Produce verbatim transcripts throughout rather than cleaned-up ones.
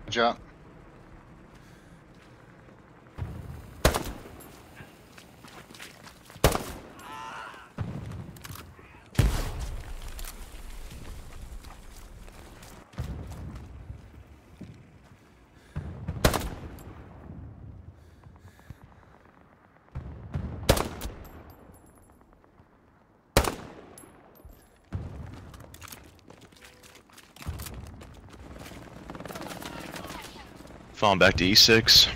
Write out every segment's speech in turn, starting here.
Jump. Falling back to E six.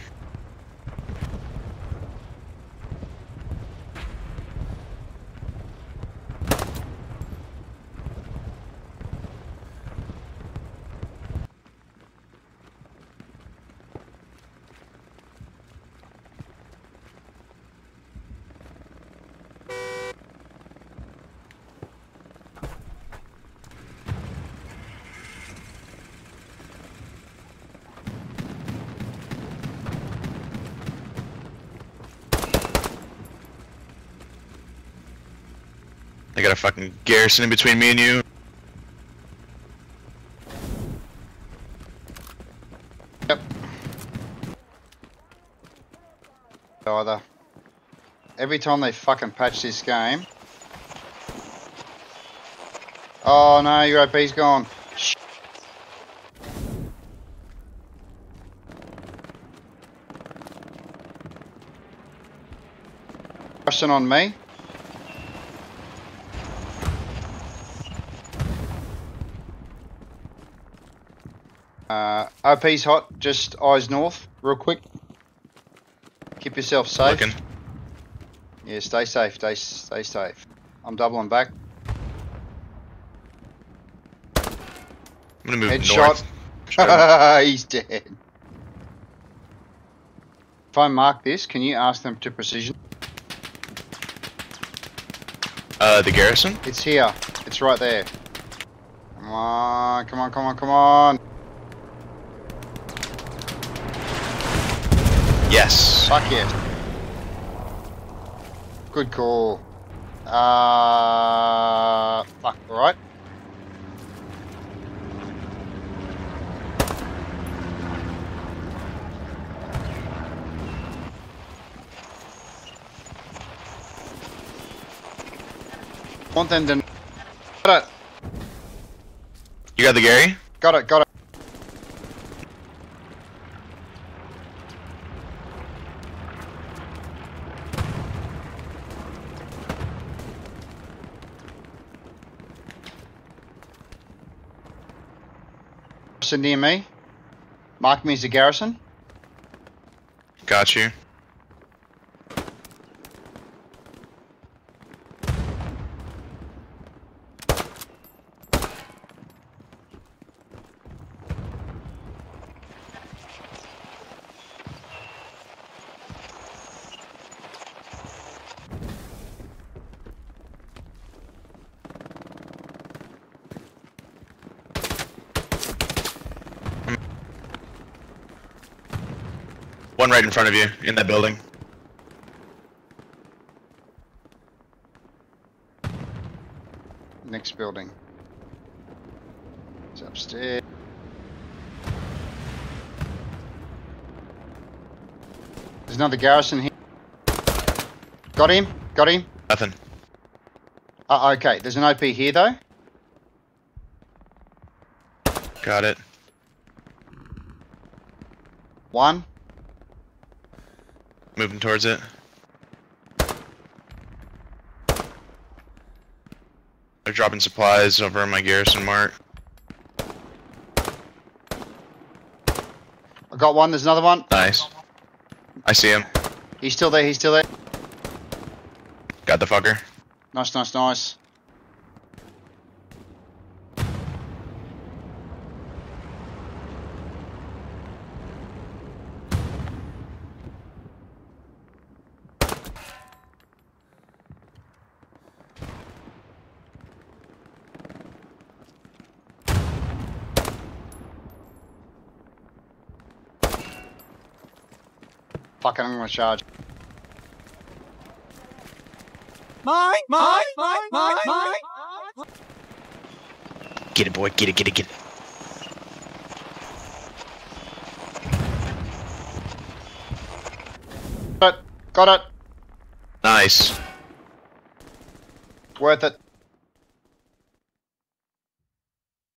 I got a fucking garrison in between me and you. Yep. Either. Every time they fucking patch this game. Oh no, your O P's gone. Shh. Question on me. Uh, O P's hot, just eyes north, real quick. Keep yourself safe. Looking. Yeah, stay safe, stay, stay safe. I'm doubling back. I'm gonna move Headshot. north. He's dead. If I mark this, can you ask them to precision? Uh, the garrison? It's here. It's right there. Come on, come on, come on, come on. Yes. Fuck yes. Good call. Uh, fuck, alright. Want them to... Got it. You got the Gary? Got it, got it. Near me. Mark me as a garrison. Got you. One right in front of you, in that building. Next building. It's upstairs. There's another garrison here. Got him, got him. Nothing. Uh, okay, there's an O P here though. Got it. One. Moving towards it. They're dropping supplies over on my garrison mark. I got one, there's another one. Nice. I see him. He's still there, he's still there. Got the fucker. Nice, nice, nice. Fucking, I'm gonna charge. Mine, mine, mine, mine, mine. Get it, boy. Get it, get it, get it. Got it. Nice. Worth it.